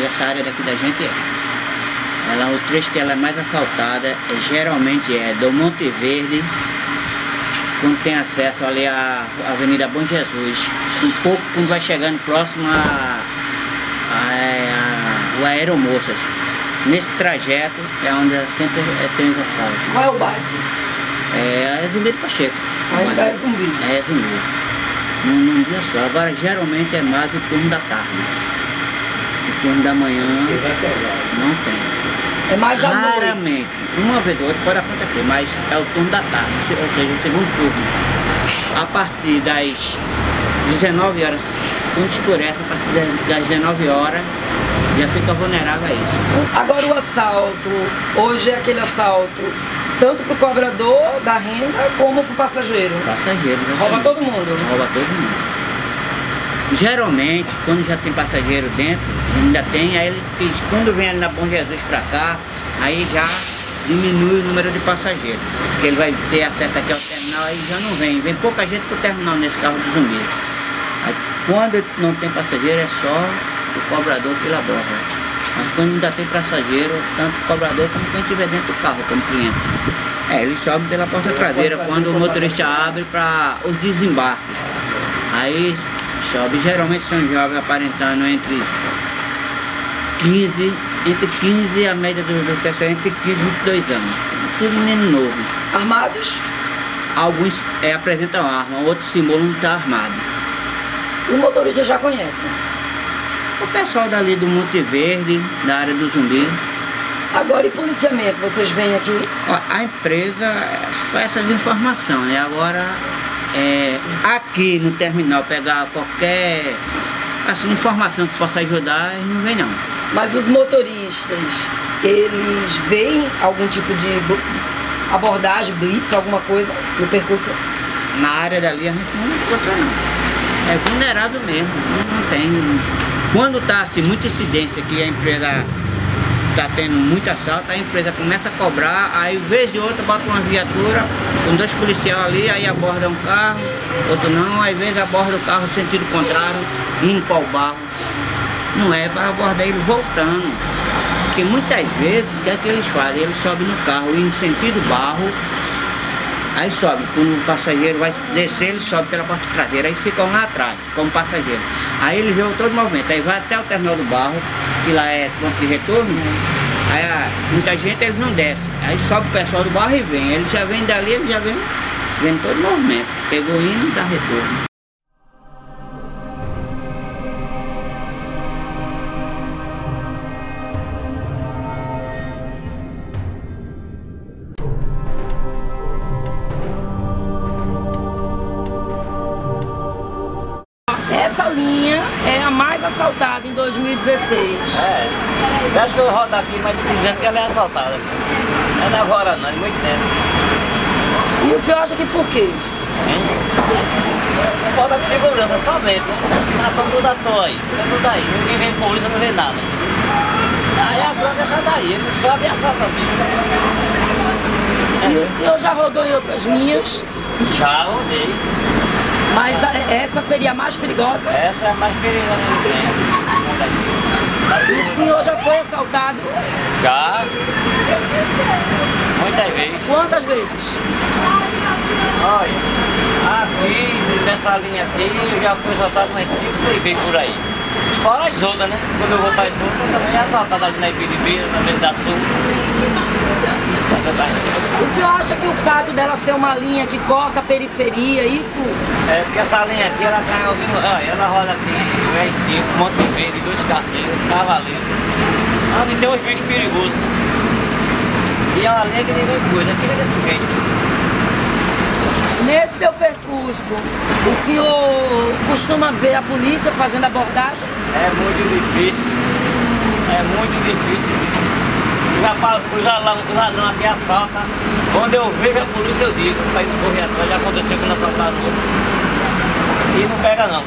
essa área daqui da gente o trecho que ela é mais assaltada geralmente é do Monte Verde, quando tem acesso ali à Avenida Bom Jesus, um pouco quando vai chegando próximo ao Aeromoças. Nesse trajeto é onde sempre tem os assaltos. Qual é o bairro? É Zumbi do Pacheco. Ainda é Zumbi? É Zumbi. Num dia só. Agora geralmente é mais o turno da tarde. O turno da manhã não tem. É mais à noite? Raramente. Uma vez ou outra pode acontecer, mas é o turno da tarde, ou seja, o segundo turno. A partir das 19 horas, quando escurece, a partir das 19 horas, já fica vulnerável a isso. Agora o assalto, hoje é aquele assalto tanto para o cobrador da renda como para o passageiro. Passageiro. Rouba todo mundo? Rouba todo mundo. Geralmente, quando já tem passageiro dentro, ainda tem, aí eles, quando vem ali na Bom Jesus para cá, aí já diminui o número de passageiros. Porque ele vai ter acesso aqui ao terminal, aí já não vem pouca gente pro terminal nesse carro do Zumbi. Aí, quando não tem passageiro, é só o cobrador que labora. Mas quando ainda tem passageiro, tanto o cobrador como quem estiver dentro do carro, como cliente. Eles sobem pela porta traseira quando o motorista abre para os desembarques. Aí sobe, geralmente são jovens aparentando entre 15, a média do pessoal é entre 15 e 22 anos. Tudo menino novo. Armados? Alguns apresentam arma, outros simulam estar armado. O motorista já conhece? O pessoal dali do Monte Verde, da área do Zumbi. Agora, e policiamento, vocês vêm aqui? A empresa faz essas informações, né? Agora, aqui no terminal, pegar qualquer informação que possa ajudar, eles não vem não. Mas os motoristas, eles veem algum tipo de abordagem, blitz, alguma coisa no percurso? Na área dali a gente não encontra não. É vulnerável mesmo, não tem. Quando está assim, muita incidência que a empresa está tendo muito assalto, a empresa começa a cobrar, aí vez de outra bota uma viatura com 2 policiais ali, aí aborda um carro, outro não, aí vez aborda o carro no sentido contrário, indo para o barro. Não é para abordar ele voltando. Porque muitas vezes, o que é que eles fazem? Eles sobem no carro, indo em sentido barro, aí sobe, quando o passageiro vai descer, ele sobe pela porta traseira, aí ficam lá atrás, como passageiro. Aí eles veem todo o movimento, aí vai até o terminal do barro, que lá é ponto de retorno, aí muita gente eles não descem, aí sobe o pessoal do barro e vem, eles já vêm dali, eles já vêm todo o movimento, pegou indo e dá retorno. Essa linha é a mais assaltada em 2016. Eu acho que eu vou rodar aqui, mas dizendo que ela é assaltada. Não é agora não, é muito tempo. E o senhor acha que por quê? Falta de segurança somente. Tá tudo à toa aí, fica tudo aí. Ninguém vem polícia, não vê nada. Aí a droga é essa daí, eles sobem e assaltam mesmo. E o senhor já rodou em outras linhas? Já rodei. Mas essa seria a mais perigosa? Essa é a mais perigosa que tem. E o senhor já foi assaltado? Já. Muitas vezes. Quantas vezes? Olha, aqui, nessa linha aqui, eu já fui assaltado umas 5, 6 vezes por aí. Fora as outras, né? Quando eu vou para as outras, eu também é assaltado ali na Ibiribeira, na Mesa da Sul. O senhor acha que o fato dela ser uma linha que corta a periferia, isso? É, porque essa linha aqui, ela tá ouvindo, ela roda aqui, R5, Monte Verde, 2 carteiros, Cavaleiro. Onde tem uns bichos perigosos. E é uma linha que ninguém cuida, fica desse jeito. Nesse seu percurso, o senhor costuma ver a polícia fazendo abordagem? É muito difícil. É muito difícil. Os ladrão aqui assaltam. Quando eu vejo a polícia eu digo para eles correr atrás. Já aconteceu quando assaltaram outro. E não pega não.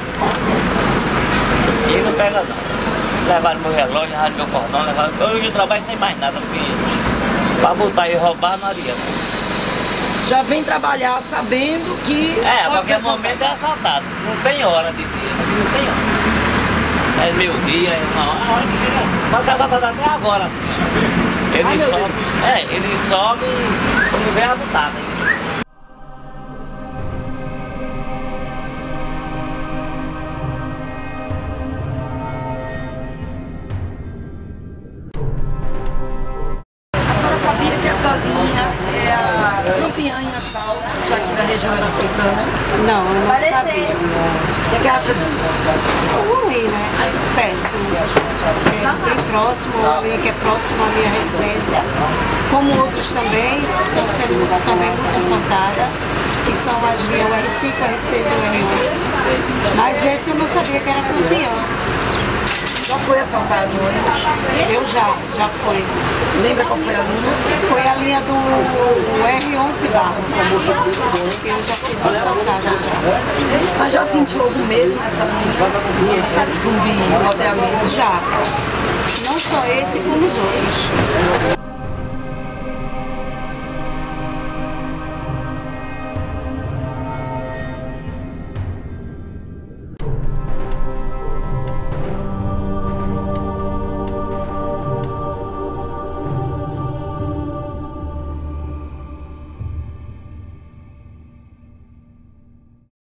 E não pega não. Levaram meu relógio, levaram meu cordão, levaram. Hoje eu trabalho sem mais nada, porque para botar e roubar não adianta. Já vem trabalhar sabendo que... A qualquer momento é assaltado. Não tem hora de dia, não tem hora. é meio-dia, é uma hora que chega. Mas ela tá até agora, assim, ó. Ele sobe quando vem a butada. A senhora sabia que essa linha é a campeã em assaltos aqui da região metropolitana? Não, eu não sabia. O que acha disso? Ruim, né? Péssimo. É bem próximo, a linha que é próximo à minha residência, como outras também, estão sendo também muito assaltadas, que são as linhas R5, R6 e R11. Mas esse eu não sabia que era campeão. Já foi assaltado antes? Eu já foi. Lembra qual foi a linha? Foi a linha do R11 Barro. Eu já fui assaltada já. Mas já sentiu algum medo nessa linha? Zumbi, rodeamento? Já. Não só esse, como os outros.